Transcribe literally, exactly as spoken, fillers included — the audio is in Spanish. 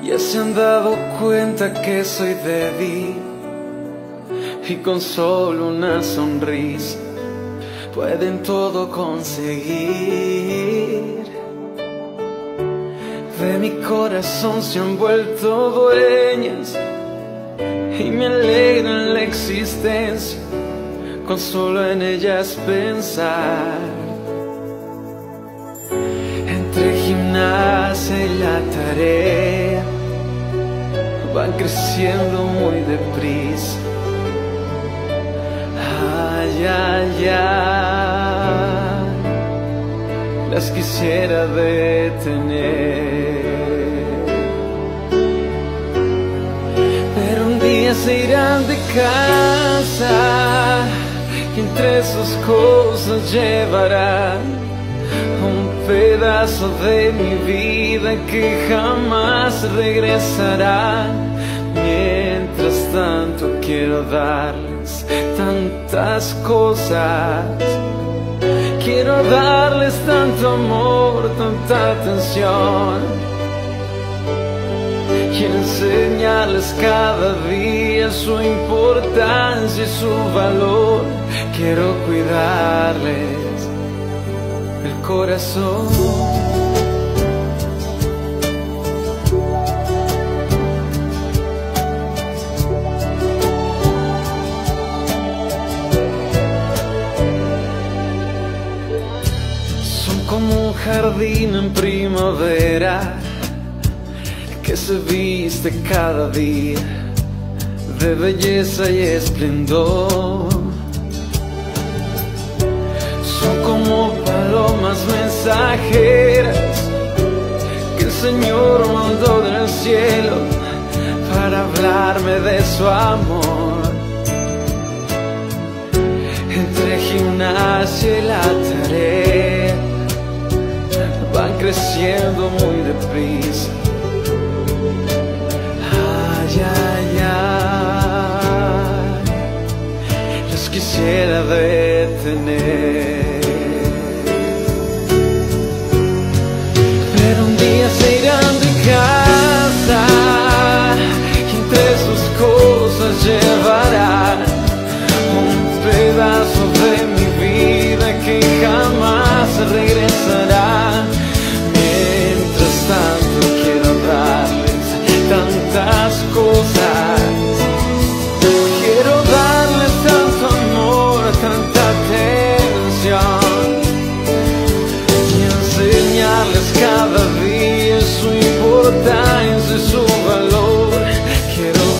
Ya se han dado cuenta que soy débil y con solo una sonrisa pueden todo conseguir. De mi corazón se han vuelto dueñas y me alegran la existencia con solo en ellas pensar. Entre gimnasia y la tarea van creciendo muy deprisa. Ay, ay, ay, las quisiera detener, pero un día se irán de casa y entre sus cosas llevarán un pedazo de mi vida que jamás regresará. Mientras tanto quiero darles tantas cosas, quiero darles tanto amor, tanta atención, y enseñarles cada día su importancia y su valor. Quiero cuidarles el corazón. Como un jardín en primavera que se viste cada día de belleza y esplendor. Son como palomas mensajeras que el Señor mandó del cielo para hablarme de su amor. Entre gimnasia y la tarea van creciendo muy deprisa. Ay, ay, ay, los quisiera ver